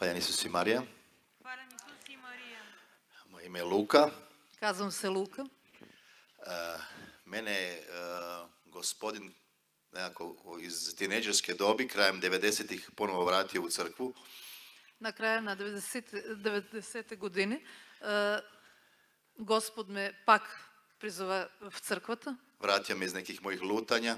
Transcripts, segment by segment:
Hvala Isus i Marija. Hvala Isus i Marija. Moje ime je Luka. Казвам се Лука. Mene je gospodin nekako iz tinejdžerske dobi, krajem 90-ih, ponovo vratio u crkvu. На края на 90-те години Господ ме пак призова в църквата. Vratio me iz nekih mojih lutanja.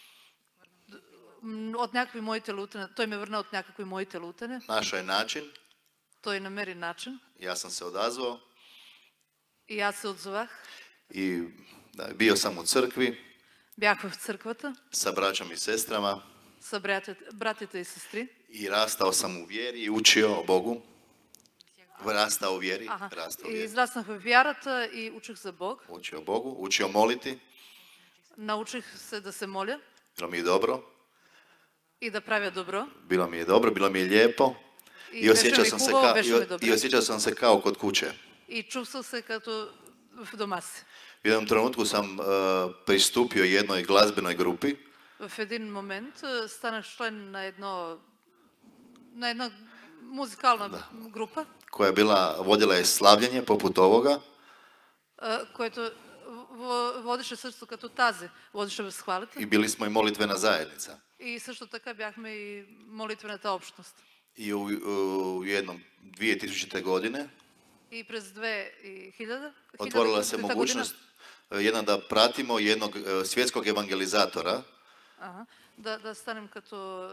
От някакви моите лутане. Той ме върна от някакви моите лутане. Našao je način. Той намери начин. Ja sam se odazvao. И аз се отзовах. I bio sam u crkvi. Бях в църквата. Sa braćom i sestrama. С братята и сестри. I rastao sam u vjeri i učio o Bogu. Rastao u vjeri. И израснах в вярата и учих за Бог. Učio o Bogu, učio moliti. Научих се да се моля. Bilo mi je dobro. И да правя добро. Bilo mi je dobro, bilo mi je lijepo. I osjećao sam se kao kod kuće. И чувствах се като в дома си. U jednom trenutku sam pristupio jednoj glazbenoj grupi. В един момент станах член на една музикална група, koja je vodila je slavljenje poput ovoga. което водеше също като тази, водеше възхвалата. I bili smo i molitvena zajednica. И също така бяхме и молитвената общност. I u jednom 2000. godine И през 2000 otvorila se mogućnost da pratimo jednog svjetskog evangelizatora. Да станем като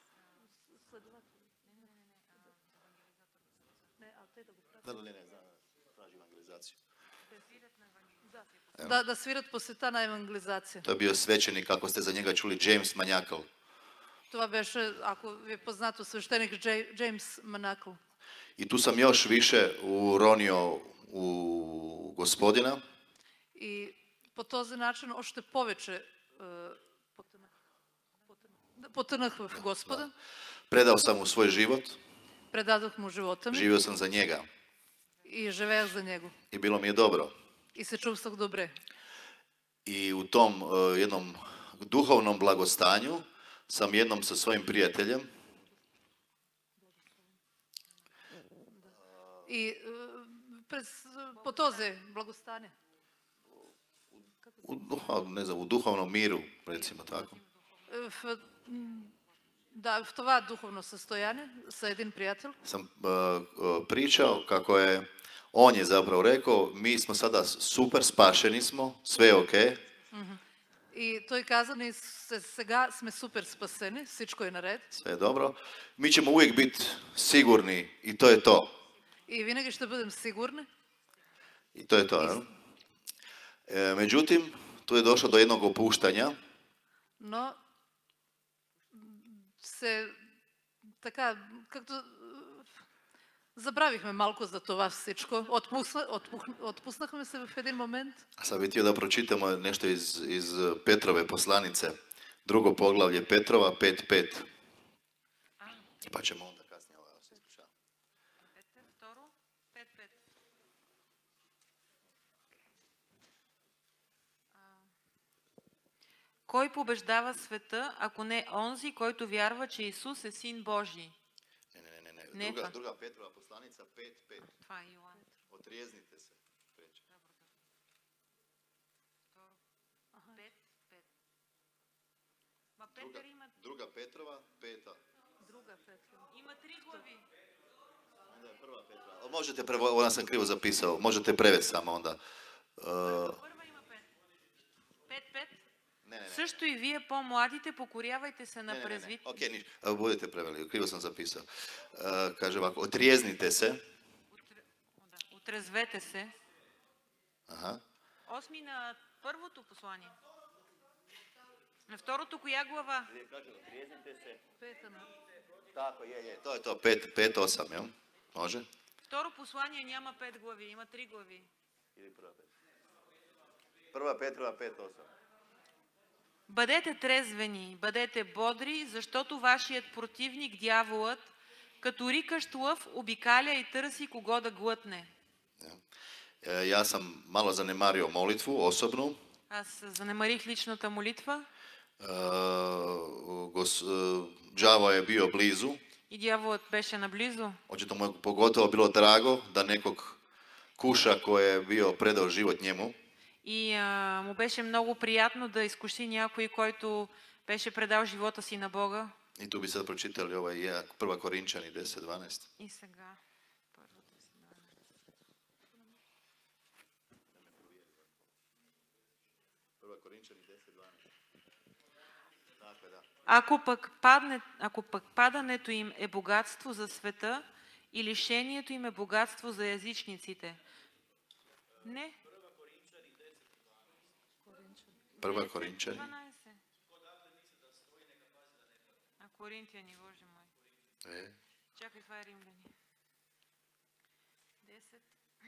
да свират по света на евангелизация. To je bio svećenik, ako ste za njega čuli, James Manjakal. Това беше, ако ви е познато, свещеник Джеймс Манакл. I tu sam još više uronio u Gospodina. И по този начин още повече потънах в Господа. Predao sam mu svoj život. Предадох му живота ми. Živio sam za njega. И живеех за него. I bilo mi je dobro. И се чувствах добре. I u tom jednom duhovnom blagostanju sam jednom sa svojim prijateljem И по този благостане. U duhovnom miru, recimo tako. Да, в това духовно състояние с един приятел. Sam pričao kako je, on je zapravo rekao, mi smo sada super, spašeni smo, sve je okej. И той каза, ние сега сме супер спасени, всичко е наред. Sve je dobro. Mi ćemo uvijek biti sigurni i to je to. И винаги ще бъдем сигурни. I to je to. Međutim, tu je došlo do jednog opuštanja. Но се така, както забравихме малко за това всичко. Отпуснахме се в един момент. Sad bih htio da pročitamo nešto iz Petrove poslanice. Drugo poglavlje Petrova 5.5. Pa ćemo onda kasnije se ispričavati. Кой побеждава света, ако не онзи, който вярва, че Исус е Син Божий? Не. Druga Petrova poslanica 5.5. Това е Йоан. Otrijeznite se. Druga Petrova 5. Има 3 глави. Onda je prva Petrova. Možete ona sam krivo zapisao. Možete prevesti samo onda. Първа има 5. 5. Също и вие, по-младите, покорявайте се на презвитите. Окей, budete preveli, krivo sam zapisao. Kaže ovako, otrijeznite se. Отрезвете се. Aha. 8 на първото послание. На второто коя глава? Kaže, otrijeznite se. Tako, je. To je to, 5.8, jel? Može? Второ послание няма 5 глави, има 3 глави. Или Prva Petrova 5.8. Бъдете трезвени, бъдете бодри, защото вашият противник, дяволът, като рикащ лъв, обикаля и търси кого да глътне. Ja sam malo zanemario molitvu osobnu. Аз занемарих личната молитва. Đavo je bio blizu. И дяволът беше наблизо. Očito mu je pogotovo bilo drago da nekog kuša koji je bio predao život njemu, И му беше много приятно да изкуши някой, който беше предал живота си на Бога. i tu bi sad pročitali ovaj 1 Korinčani 10:12. И сега. Първото си да. Ако пък падането им е богатство за света и лишението им е богатство за язичниците. Не. 1 Korinčani. 12. А Коринтияни, Боже мой. Чакай, това е Римляни. 10.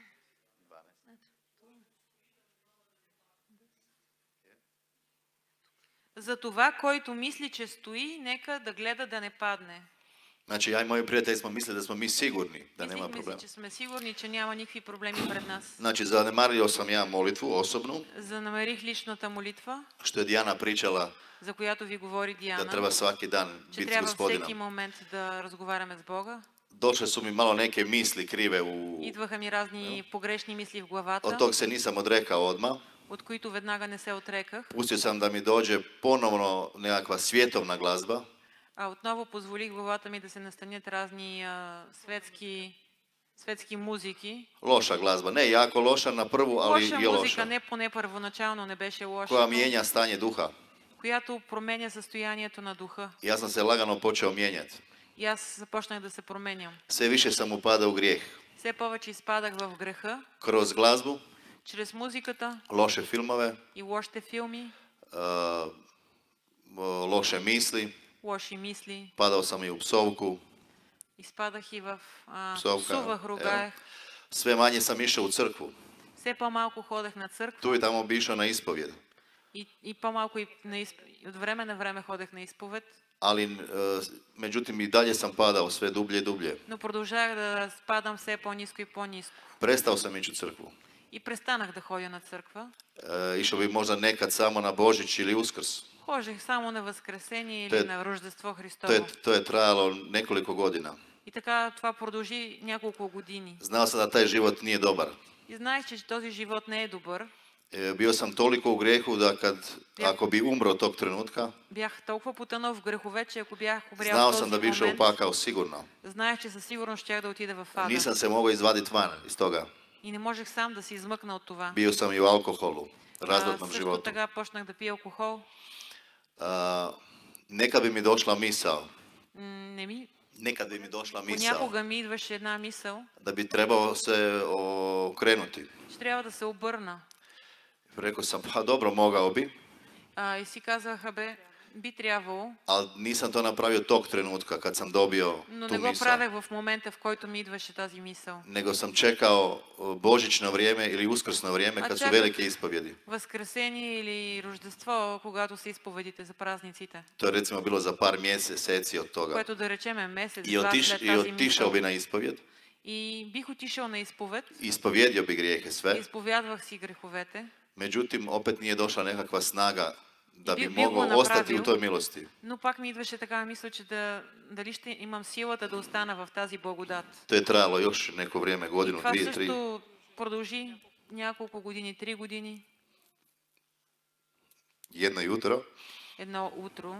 За това, който мисли, че стои, нека да гледа да не падне. Znači, ja i moji prijatelji smo mislili da smo mi sigurni, da nema Мислихме си, problema. че сме сигурни, че няма никакви проблеми пред нас. Znači, zanemario sam ja molitvu osobnu, Занамерих личната молитва, što je Dijana pričala за която ви говори da Диана, treba svaki dan че biti s трябва всеки gospodinom. момент да разговаряме с Бога. Došle su mi malo neke misli krive Идваха ми разни погрешни мисли в od главата, tog se nisam odrekao odmah. от които веднага не се отреках. Pustio sam da mi dođe ponovno nekakva svjetovna glazba, А отново позволих в главата ми да се настанят разни светски музики. loša glazba, ne jako loša na prvu, ali Лоша je музика, loša, не поне първоначално не беше лоша, koja но mijenja stanje duha. която променя състоянието на духа. Ja sam se lagano počeo mijenjati. И аз започнах да се променям. Sve više sam upadao u grijeh. Все повече изпадах в греха, Kroz glazbu, чрез музиката loše filmove, и лошите филми, loše misli, лоши мисли. padao sam i u psovku, Изпадах и в Псовка, псувах, ругаех. sve manje sam išao u crkvu. Все по-малко ходех на църква Tu i tamo bi išao na ispovjed. и по-малко и от време на време ходех на изповед. Ali, međutim, i dalje sam padao sve dublje i dublje. Но продължавах да спадам все по-ниско и по-ниско. Prestao sam ići u crkvu. И престанах да ходя на църква. Išao bi možda nekad samo na Božić ili Uskrs. Ходех само на Възкресение То е- или на Рождество To Христово. to je trajalo nekoliko godina. И така това продължи няколко години. Znao sam da taj život nije dobar. И знаех, че този живот не е добър. Bio sam toliko u grijehu da ako bi umro tog trenutka, Бях толкова потънал в грехове, че ако бях умрял znao в sam този da bi išao u момент, pakao sigurno. знаех, че със сигурност щях да отида в ада. Nisam se mogao izvaditi van iz toga. И не можех сам да се измъкна от това. Bio sam i u alkoholu, razvodnom Също životu. така почнах да пия алкохол. Nekad bi mi došla misao, Не ми... nekad bi mi došla misao Понякога ми идваше една мисъл, da bi trebao se okrenuti. че трябва да се обърна. Rekao sam, pa dobro, mogao bi, И си казах, бе, би трябвало, ali nisam to napravio tog trenutka kad sam dobio но tu не го misao. правех в момента, в който ми идваше тази мисъл. Nego sam čekao božićno vrijeme ili uskrsno vrijeme kad su čakaj. velike ispovjedi. Възкресение или Рождество, когато са изповедите за празниците. To je recimo bilo za par mjeseci od toga. Което да речем е месец, I, два след тази otišao мисъл. bi na ispovjed, И бих отишъл на изповед, ispovjedio bi grijehe sve, изповядвах си греховете, međutim opet nije došla nekakva snaga da bi Bi го mogao ostati u napravil. toj milosti. но пак ми идваше такава мисъл, че дали ще имам силата да остана в тази благодат. To je trajalo još neko vrijeme, godinu, Това dvije, tri. също продължи няколко години, 3 години, Jedno jutro едно утро.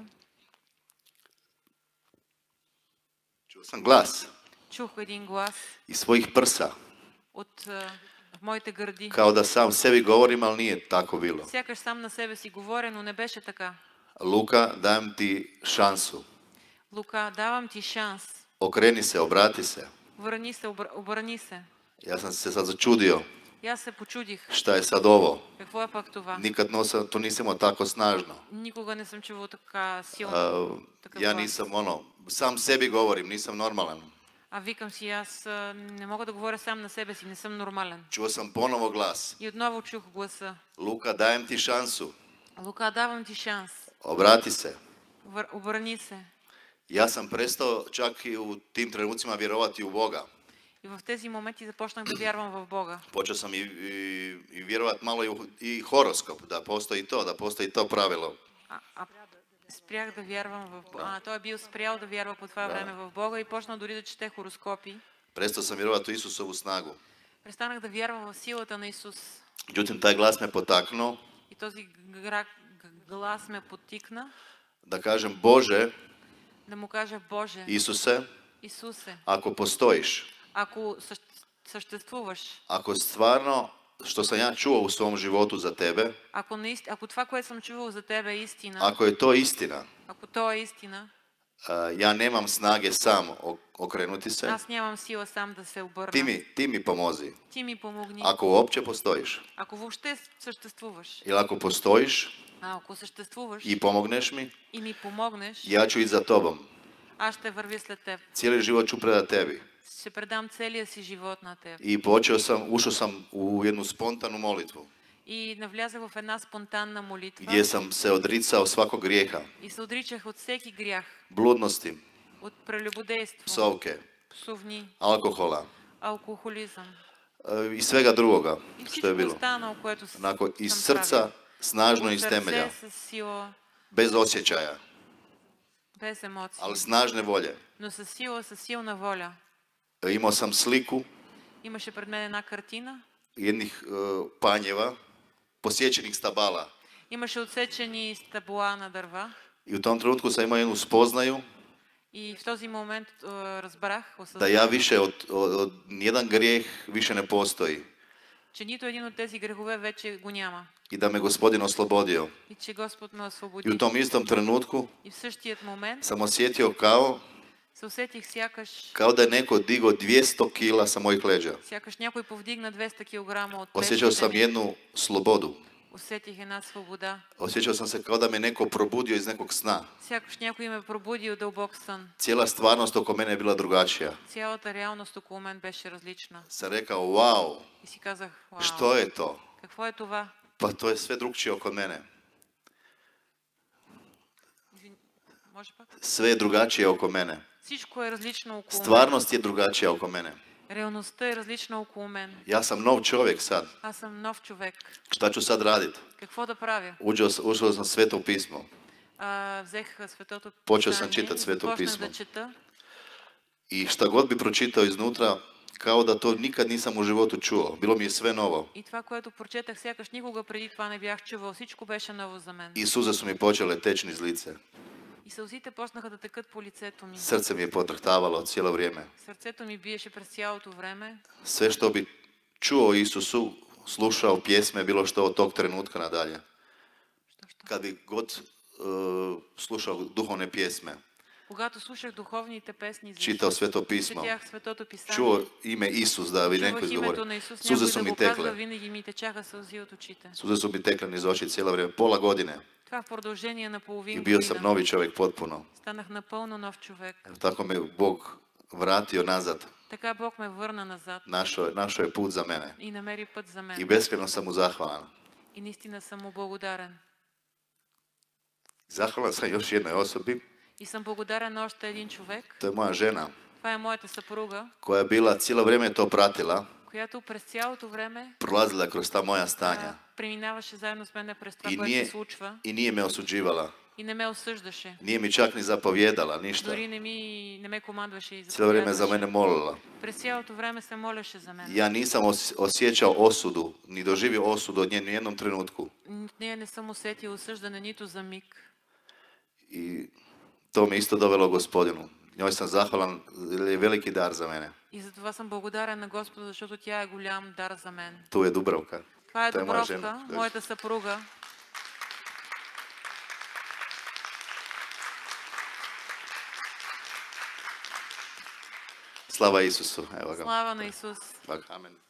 čuo sam glas Чух един глас iz svojih prsa, от моите гърди. kao da sam sebi govorim, ali nije tako bilo. Сякаш сам на себе си говоря, но не беше така. Luka, dajem ti šansu. Лука, давам ти шанс. Okreni se, obrati se. Върни се, обърни се. Ja sam se sad začudio И аз се почудих. šta je sad ovo. Какво е пак това? Nikad to nisam imao tako snažno. Никога не съм чувал така силно. Такъв Ja глас. nisam sam sebi govorim, nisam normalan. А викам си, аз не мога да говоря сам на себе си, не съм нормален. Čuo sam ponovo glas. И отново чух гласа. Luka, dajem ti šansu. Лука, давам ти шанс. Obrati se. Обърни се. Ja sam prestao čak i u tim trenucima vjerovati u Boga. И в тези моменти започнах да вярвам в Бога. Počeo sam i vjerovati malo i horoskop, da postoji to pravilo. Спрях да вярвам в Бога. Той е бил спрял да вярва по това време в Бога и почнал дори да чете хороскопи. Prestao sam vjerovati u Isusovu snagu. Престанах да вярвам в силата на Исус. Međutim, taj glas me potaknuo И този глас ме подтикна da kažem, Bože, да му кажа: Боже, Isuse, Исусе, ako postojiš, ако съществуваш, ako stvarno što sam ja čuo u svom životu za tebe, ако това, което съм чувал за Тебе е истина, ako je to istina, ако то е истина, ja nemam snage sam okrenuti se, аз нямам сила сам да се обърна. ti mi pomozi. Ти ми помогни. Ako uopće postojiš, Ако въобще съществуваш, ili ako postojiš ако съществуваш i pomogneš mi, и ми помогнеш, ja ću ići za tobom. аз ще вървя след Теб. Cijeli život ću predat tebi. Ще предам целия си живот на Теб. I ušao sam u jednu spontanu molitvu, И навлязах в една спонтанна молитва gdje sam se odricao svakog grijeha, и се отричах от всеки грях, bludnosti, от прелюбодейство, psovke, псовни, alkohola алкохолизъм i svega drugoga и što je всичко bilo. останало, което съм Onako, iz правил. srca, snažno От iz temelja, сърце, с сила, bez osjećaja, без емоции, ali snažne volje. но с сила, с силна воля. Imao sam sliku Имаше пред мен една картина, jednih panjeva, posjećenih stabala. имаше отсечени стъбла на дърва I u tom trenutku sam imao jednu spoznaju и в този момент разбрах, da осъзнах, ja više od nijedan grijeh više ne postoji че нито един от тези грехове вече го няма i da me Gospodin oslobodio. и че Господ ме I u освободи. tom istom trenutku И в същият момент sam osjetio се усетих kao da je neko digao 200 kila sa mojih leđa. сякаш някой повдигна 200 кг от Osjećao sam плещите ми. jednu slobodu. Усетих една свобода. Osjećao sam se kao da me neko probudio iz nekog sna. Сякаш някой ме пробуди от дълбок сън. Cijela stvarnost oko mene je bila drugačija. Цялата реалност около мен беше различна. Sam rekao, wow, И си казах: вау, što je to? какво е това? Pa to je sve drugčije oko mene. Може пак? Sve je drugačije oko mene. Всичко е различно около мен. Stvarnost je drugačija oko mene. Реалността е различна около мен. Ja sam nov čovjek sad. Аз съм нов човек. Šta ću sad raditi? Какво да правя? Ušao sam sveto pismo. Взех Светото Почел съм писание, читать Свето започнах писмо. да чета I šta god bi pročitao iznutra, kao da to nikad nisam u životu čuo. Bilo mi je sve novo. и това, което прочетах, сякаш никога преди това не бях чувал. Всичко беше ново за мен. I suze su mi počele teći niz lice. И сълзите почнаха да текат по лицето ми. Srce mi je potrhtavalo cijelo vrijeme. Сърцето ми биеше през цялото време. Sve što bi čuo o Isusu, slušao pjesme, bilo što od tog trenutka nadalje. Kad bi god slušao duhovne pjesme, Когато слушах духовните песни за čitao Исус, sveto pismo, четях Светото писание, čuo ime Isus da bi neko чувах izgovori. името на Исус, Suze някой su да mi го казва, tekle. винаги ми течаха сълзи от очите. Suze su mi tekle niz oči cijelo vrijeme. Pola godine. Това в продължение на I половин bio sam година. novi čovjek potpuno. Станах напълно нов човек. Tako me Bog vratio nazad. Така Бог ме върна назад Našao je put za mene. и намери път за I мен. beskreno sam mu zahvalan. И наистина съм му благодарен. Zahvalan sam još jednoj osobi. И съм благодарен на още един човек. To je moja žena Това е моята съпруга, koja je bila cijelo vrijeme to pratila. която през цялото време Prolazila kroz ta moja stanja. преминаваше заедно с мен през това, I което nije, се случва I nije me osuđivala. и не ме осъждаше. Nije mi čak ni zapovjedala, ništa. Дори не ме командваше и Cijelo vrijeme za заповядваше. mene molila. През цялото време се молеше за мен. Ja nisam osjećao osudu, ni doživio osudu od nje ni u jednom trenutku. От нея не съм усетил осъждане нито за миг. I to me isto dovelo Gospodinu. Njoj sam zahvalan, jer je veliki dar za mene. И за това съм благодарен на Господа, защото тя е голям дар за мен. Tu je Dubravka. Това е Това е моя Дубровка, жена. моята съпруга. Slava Isusu. Evo ga. Слава на Исус. Amen.